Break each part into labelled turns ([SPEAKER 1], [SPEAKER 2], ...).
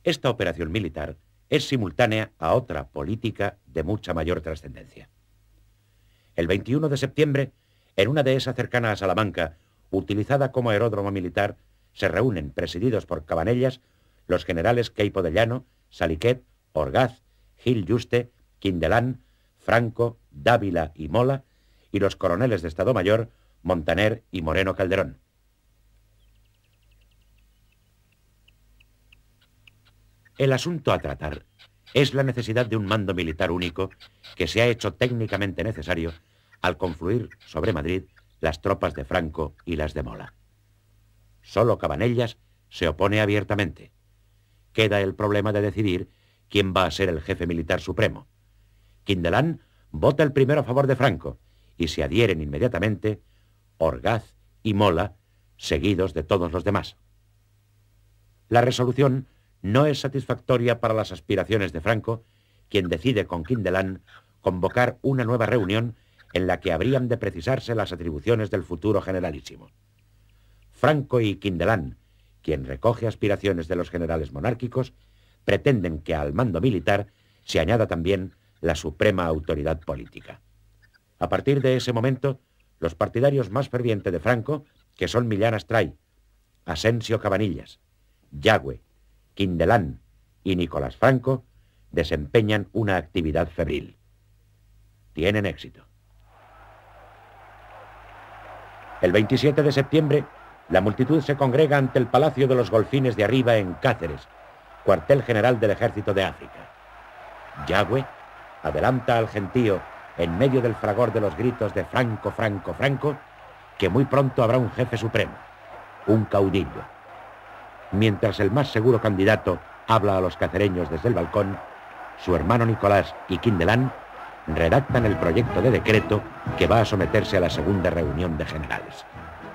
[SPEAKER 1] Esta operación militar es simultánea a otra política de mucha mayor trascendencia. El 21 de septiembre, en una dehesa cercana a Salamanca, utilizada como aeródromo militar, se reúnen, presididos por Cabanellas, los generales Queipo de Llano, Saliquet, Orgaz, Gil Yuste, Quindelán, Franco, Dávila y Mola, y los coroneles de Estado Mayor, Montaner y Moreno Calderón. El asunto a tratar es la necesidad de un mando militar único que se ha hecho técnicamente necesario al confluir sobre Madrid las tropas de Franco y las de Mola. Solo Cabanellas se opone abiertamente. Queda el problema de decidir quién va a ser el jefe militar supremo. Quindelán vota el primero a favor de Franco y se adhieren inmediatamente Orgaz y Mola, seguidos de todos los demás. La resolución no es satisfactoria para las aspiraciones de Franco, quien decide con Quindelán convocar una nueva reunión en la que habrían de precisarse las atribuciones del futuro generalísimo. Franco y Quindelán, quien recoge aspiraciones de los generales monárquicos, pretenden que al mando militar se añada también la suprema autoridad política. A partir de ese momento, los partidarios más fervientes de Franco, que son Millán Astray, Asensio Cabanillas, Yagüe, Quindelán y Nicolás Franco, desempeñan una actividad febril. Tienen éxito. El 27 de septiembre, la multitud se congrega ante el Palacio de los Golfines de Arriba en Cáceres, cuartel general del Ejército de África. Yagüe adelanta al gentío en medio del fragor de los gritos de Franco, Franco, Franco, que muy pronto habrá un jefe supremo, un caudillo. Mientras el más seguro candidato habla a los cacereños desde el balcón, su hermano Nicolás y Quindelán redactan el proyecto de decreto que va a someterse a la segunda reunión de generales.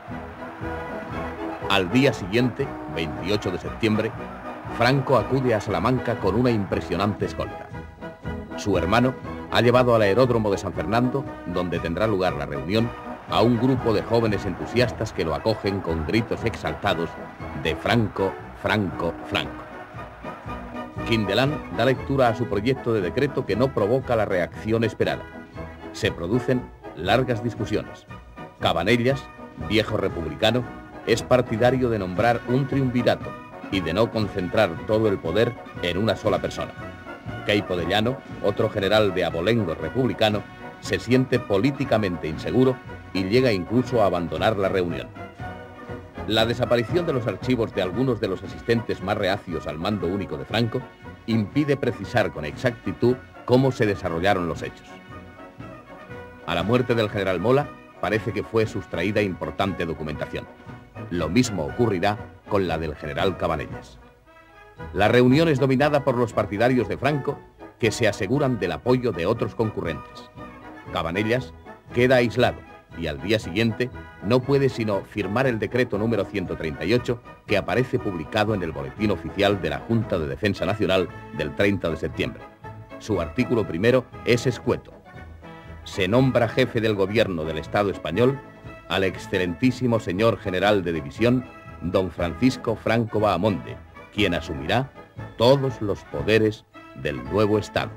[SPEAKER 2] Al día siguiente, 28 de septiembre, Franco acude a Salamanca con una impresionante escolta. Su hermano ha llevado al aeródromo de San Fernando, donde tendrá lugar la reunión, a un grupo de jóvenes entusiastas que lo acogen con gritos exaltados de Franco, Franco, Franco. Quindelán da lectura a su proyecto de decreto que no provoca la reacción esperada. Se producen largas discusiones. Cabanellas, viejo republicano, es partidario de nombrar un triunvirato y de no concentrar todo el poder en una sola persona. Queipo de Llano, otro general de abolengo republicano, se siente políticamente inseguro y llega incluso a abandonar la reunión. La desaparición de los archivos de algunos de los asistentes más reacios al mando único de Franco impide precisar con exactitud cómo se desarrollaron los hechos. A la muerte del general Mola parece que fue sustraída importante documentación. Lo mismo ocurrirá con la del general Cabanellas. La reunión es dominada por los partidarios de Franco, que se aseguran del apoyo de otros concurrentes. Cabanellas queda aislado y al día siguiente no puede sino firmar el decreto número 138 que aparece publicado en el Boletín Oficial de la Junta de Defensa Nacional del 30 de septiembre. Su artículo primero es escueto. Se nombra jefe del gobierno del Estado español al excelentísimo señor general de división, don Francisco Franco Bahamonde, quien asumirá todos los poderes del nuevo Estado.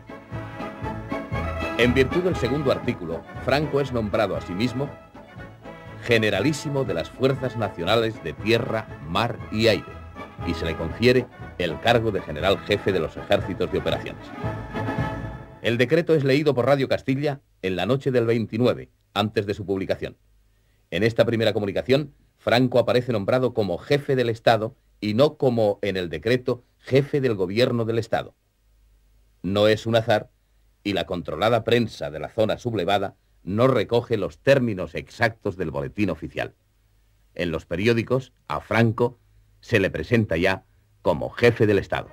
[SPEAKER 2] En virtud del segundo artículo, Franco es nombrado asimismo generalísimo de las Fuerzas Nacionales de Tierra, Mar y Aire, y se le confiere el cargo de general jefe de los ejércitos de operaciones. El decreto es leído por Radio Castilla en la noche del 29, antes de su publicación. En esta primera comunicación, Franco aparece nombrado como jefe del Estado y no como en el decreto jefe del gobierno del Estado. No es un azar, y la controlada prensa de la zona sublevada no recoge los términos exactos del boletín oficial. En los periódicos, a Franco se le presenta ya como jefe del Estado.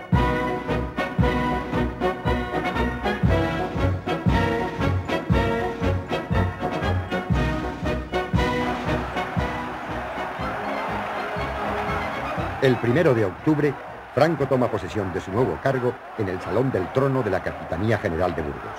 [SPEAKER 3] El 1 de octubre, Franco toma posesión de su nuevo cargo en el Salón del Trono de la Capitanía General de Burgos.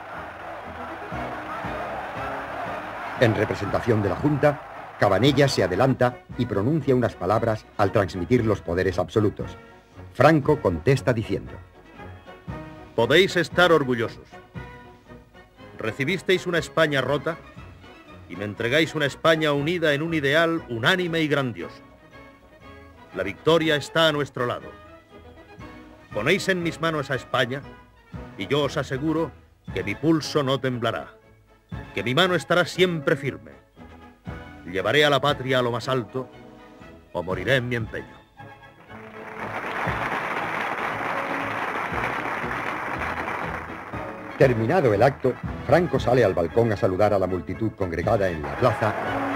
[SPEAKER 3] En representación de la Junta, Cabanellas se adelanta y pronuncia unas palabras al transmitir los poderes absolutos. Franco contesta diciendo:
[SPEAKER 4] podéis estar orgullosos. Recibisteis una España rota y me entregáis una España unida en un ideal unánime y grandioso. La victoria está a nuestro lado. Ponéis en mis manos a España y yo os aseguro que mi pulso no temblará, que mi mano estará siempre firme. Llevaré a la patria a lo más alto o moriré en mi empeño.
[SPEAKER 3] Terminado el acto, Franco sale al balcón a saludar a la multitud congregada en la plaza